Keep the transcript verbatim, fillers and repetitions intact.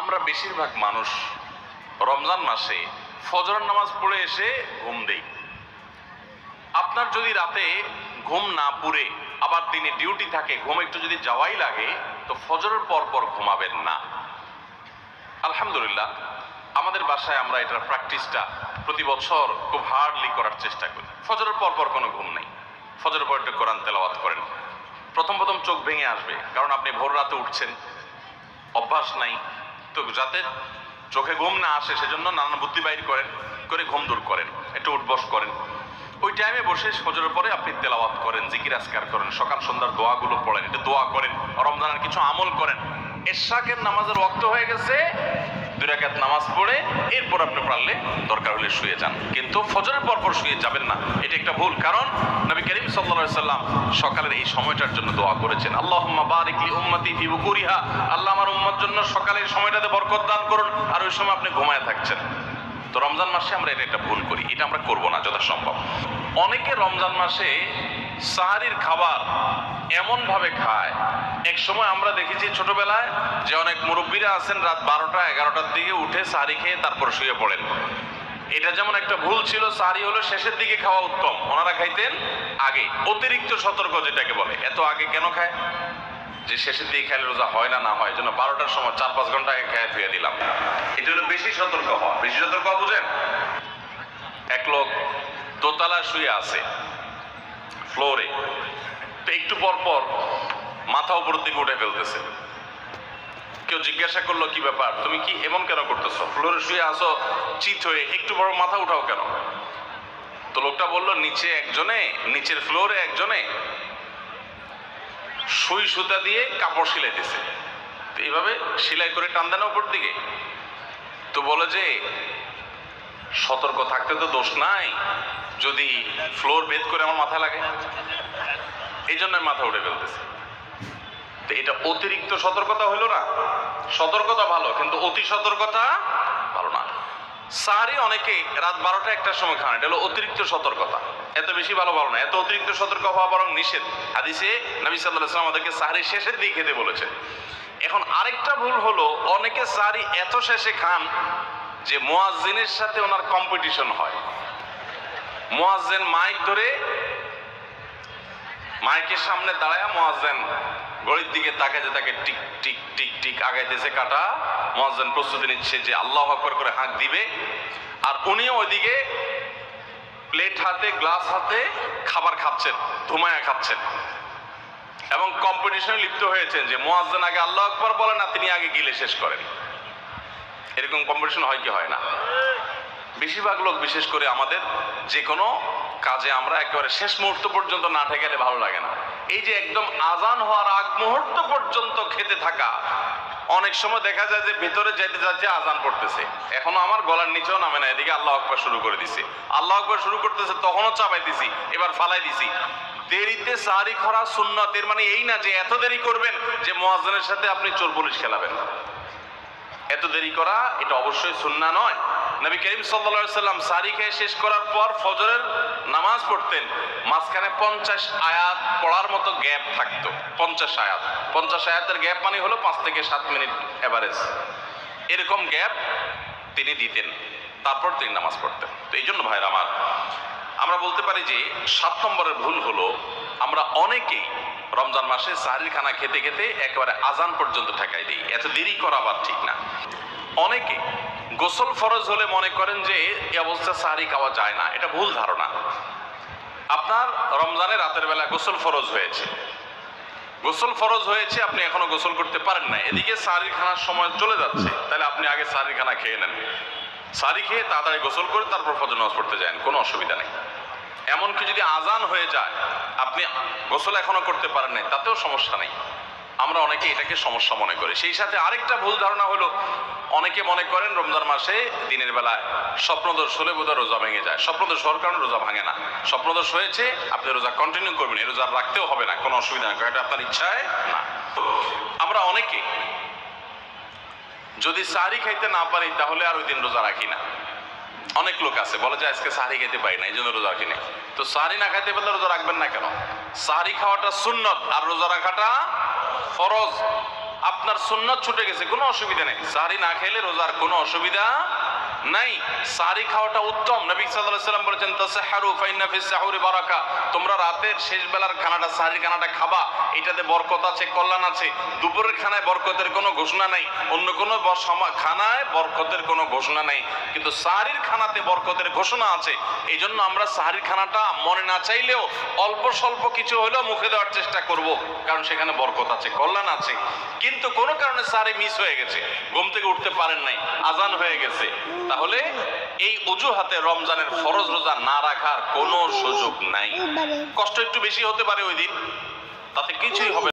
আমরা বেশিরভাগ মানুষ রমজান মাসে ফজরের নামাজ পড়ে এসে ঘুম দেই। আপনার যদি রাতে ঘুম না পুরে আবার দিনে ডিউটি থাকে, ঘুম একটু যদি যাওয়াই লাগে, তো ফজরের পর পর ঘুমাবেন না। আলহামদুলিল্লাহ, আমাদের বাসায় আমরা এটার প্র্যাকটিসটা প্রতি বছর খুব হার্ডলি করার চেষ্টা করি। ফজরের পর পর কোনো ঘুম নেই, ফজরের পর একটু কোরআন তেলাওয়াত করেন। প্রথম প্রথম চোখ ভেঙে আসবে, কারণ আপনি ভোর রাতে উঠছেন, অভ্যাস নাই, তো যাতে চোখে ঘুম না আসে সেজন্য নানান বুদ্ধি বাইর করেন, করে ঘুম দূর করেন, একটু উঠবস করেন। ওই টাইমে বসে ফজরের পরে আপনি তেলাওয়াত করেন, জিকির আজকার করেন, সকাল সন্ধ্যার দোয়াগুলো পড়েন, একটু দোয়া করেন, রমজানের কিছু আমল করেন। এশাকের নামাজের ওয়াক্ত হয়ে গেছে, দুই রাকাত নামাজ পড়ে এরপর আপনি পারলে দরকার হলে শুয়ে যান, কিন্তু ফজরের পর পর শুয়ে যাবেন না। এটা একটা ভুল, কারণ নবী করিম সাল্লাল্লাহু আলাইহি সাল্লাম সকালের এই সময়টার জন্য দোয়া করেছেন, আল্লাহুম্মা বারিক লি উম্মতি ফি বুকুরিহা, আল্লাহ আমার উম্মত জন্য সকালের সময়টাতে বরকত দান করুন। আর ওই সময় আপনি ঘুমায় থাকছেন। তো রমজান মাসে আমরা এটা একটা ভুল করি, এটা আমরা করব না যথাসম্ভব। অনেকে রমজান মাসে সাহারির খাবার এমন ভাবে খায়, এক সময় আমরা দেখেছি ছোটবেলায় যে অনেক মুরব্বীরা আছেন রাত বারোটা এগারোটার দিকে উঠে সাহারি খেয়ে তারপর শুয়ে পড়েন। এটা যেমন একটা ভুল ছিল, সাহারি হলো শেষের দিকে খাওয়া উত্তম, ওনারা খাইতেন আগে। অতিরিক্ত সতর্ক যেটাকে বলে, এত আগে কেন খায়? যে শেষের দিকে খেলে রোজা হয় না না হয়, জন্য বারোটার সময় চার পাঁচ ঘন্টা আগে খেয়ে ধুয়ে দিলাম। এটা হলো বেশি সতর্ক হওয়া। বেশি সতর্ক হওয়া বুঝেন? এক লোক দোতলা শুয়ে আছে ফ্লোরে, তো একটু পর পর মাথা উপরের দিকে উঠে ফেলতেছে। কেউ জিজ্ঞাসা করলো, কি ব্যাপার, তুমি কি এমন কেন করতেছো? ফ্লোরে শুয়ে আসো চিত হয়ে, একটু বড় মাথা উঠাও কেন? তো লোকটা বললো, নিচে একজনে, নিচের ফ্লোরে একজনে সুই সুতা দিয়ে কাপড় সিলাইতেছে, তো এইভাবে সেলাই করে টান দেন উপর দিকে। তো বলে যে সতর্ক থাকতে তো দোষ নাই, যদি ফ্লোর ভেদ করে আমার মাথা লাগে, এই জন্য মাথা উঠে ফেলতেছে। তো এটা অতিরিক্ত সতর্কতা হইল না? সতর্কতা ভালো, কিন্তু অতি সতর্কতা ভালো না। সাহারি অনেকে রাত বারোটা একটার সময় খান, এটা হলো অতিরিক্ত সতর্কতা। এত বেশি ভালো ভালো না, এত অতিরিক্ত সতর্ক হওয়া বরং নিষেধ। হাদিসে নবী সাল্লাল্লাহু আলাইহি ওয়াসাল্লাম আমাদেরকে সাহারি শেষের দিকে খেতে বলেছেন। এখন আরেকটা ভুল হলো, অনেকে সাহারি এত শেষে খান যে মুয়াজ্জিনের সাথে ওনার কম্পিটিশন হয়। মুয়াজ্জিন মাইক ধরে, মাইকের সামনে দাঁড়ায় মুয়াজ্জিন ঘড়ির দিকে তাকাইতে তাকে টিক টিক টিক টিক আগাইতেছে কাটা। মুয়াজ্জিন প্রস্তুতি নিচ্ছে যে আল্লাহু আকবার করে হাঁক দিবে, আর উনিও ওইদিকে প্লেট হাতে গ্লাস হাতে খাবার খাচ্ছেন, ধুমায়া খাচ্ছেন, এবং কম্পিটিশনে লিপ্ত হয়েছেন যে মুয়াজ্জিন আগে আল্লাহু আকবার বলে না, তিনি আগে গিলে শেষ করেন। এরকম কম্পিটিশন হয় কি হয় না? বেশিরভাগ লোক, বিশেষ করে আমাদের যে কোনো কাজে আমরা একেবারে শেষ মুহূর্ত পর্যন্ত না ঠেকালে ভালো লাগে না। এই যে একদম আজান হওয়ার আগ মুহূর্ত পর্যন্ত খেতে থাকা, অনেক সময় দেখা যায় যে ভিতরে যেতে যাচ্ছে আজান পড়তেছে, এখনো আমার গলার নিচেও নামে না, এদিকে আল্লাহু আকবার শুরু করে দিছে, আল্লাহু আকবার শুরু করতেছে, তখনও চাপাই দিছি, এবার ফালাই দিছি। দেরিতে সাহারি খাওয়া সুন্নাত, এর মানে এই না যে এত দেরি করবেন যে মুয়াজ্জিনের সাথে আপনি চোর পুলিশ খেলাবেন। এত দেরি করা এটা অবশ্যই সুন্নাহ নয়। নবী করিম সাল্লাল্লাহু আলাইহি সাল্লাম সাহারি খেয়ে শেষ করার পর ফজরের নামাজ পড়তেন, মাঝখানে পঞ্চাশ আয়াত পড়ার মতো গ্যাপ থাকতো। পঞ্চাশ আয়াত, পঞ্চাশ আয়াতের গ্যাপ মানে হলো পাঁচ থেকে সাত মিনিট এভারেজ, এরকম গ্যাপ তিনি দিতেন, তারপর তিনি নামাজ পড়তেন। তো এই জন্য ভাইরা আমার, আমরা বলতে পারি যে সাত নম্বরের ভুল হলো, আমরা অনেকেই রমজান মাসে সাহারির খানা খেতে খেতে একেবারে আজান পর্যন্ত ঠেকাই দিই। এত দেরি করা আবার ঠিক না। অনেকে গোসল ফরজ হলে মনে করেন যে এই অবস্থা সাহারি খাওয়া যায় না, এটা ভুল ধারণা। আপনার রমজানে রাতের বেলা গোসল ফরজ হয়েছে, গোসল ফরজ হয়েছে, আপনি এখনো গোসল করতে পারেন না, এদিকে সাহারির খানার সময় চলে যাচ্ছে, তাহলে আপনি আগে সাহারির খানা খেয়ে নেন, সাহারি খেয়ে তাড়াতাড়ি গোসল করে তারপর ফজর নামাজ পড়তে যান, কোনো অসুবিধা নেই। এমনকি যদি আজান হয়ে যায়, আপনি গোসল এখনো করতে পারেন নাই, তাতেও সমস্যা নেই। আমরা অনেকে এটাকে সমস্যা মনে করি। সেই সাথে আরেকটা ভুল ধারণা হলো, অনেকে মনে করেন রমজান মাসে দিনের বেলায় স্বপ্নদোষ হলে বোধহয় রোজা ভেঙে যায়। স্বপ্নদোষ হওয়ার কারণে রোজা ভাঙে না। স্বপ্নদোষ হয়েছে, আপনি রোজা কন্টিনিউ করবেন, এই রোজা রাখতেও হবে না, কোনো অসুবিধা নেই, এটা আপনার ইচ্ছায় না। আমরা অনেকে যদি সাহারি খাইতে না পারি তাহলে আর ওই দিন রোজা রাখি না। অনেক লোক আছে বলে যে আজকে সাহারি খেতে পারি না, এই জন্য রোজা রাখি না। তো সাহারি না খাইতে পারলে রোজা রাখবেন না কেন? সাহারি খাওয়াটা সুন্নত আর রোজা রাখাটা ফরজ। আপনার সুন্নাত ছুটে গেছে, কোনো অসুবিধা নেই। সাহারি না খেলে রোজার কোনো অসুবিধা নাই। সাহারি খাওয়াটা উত্তম। নবী সাল্লাল্লাহু আলাইহি ওয়াসাল্লাম বলেছেন তাসাহহারু ফাইন্না ফিস সাহুরি বারাকা, তোমরা রাতের শেষ বেলার খানাটা, সাহারির খানাটা খাবা, এটাতে বরকত আছে, কল্যাণ আছে। দুপুরের খানায় বরকতের কোনো ঘোষণা নাই, অন্য কোনো খানায় বরকতের কোনো ঘোষণা নাই, কিন্তু সাহারির খানাতে বরকতের ঘোষণা আছে। এই জন্য আমরা সাহারির খানাটা মনে না চাইলেও অল্প স্বল্প কিছু হলেও মুখে দেওয়ার চেষ্টা করব, কারণ সেখানে বরকত আছে, কল্যাণ আছে। কিন্তু কোনো কারণে সাহারি মিস হয়ে গেছে, ঘুম থেকে উঠতে পারেন নাই, আজান হয়ে গেছে, তাহলে এই অজুহাতে রমজানের ফরজ রোজা না রাখার কোনো সুযোগ নাই। কষ্ট একটু বেশি হতে পারে ওই দিন, তাতে কিছুই হবে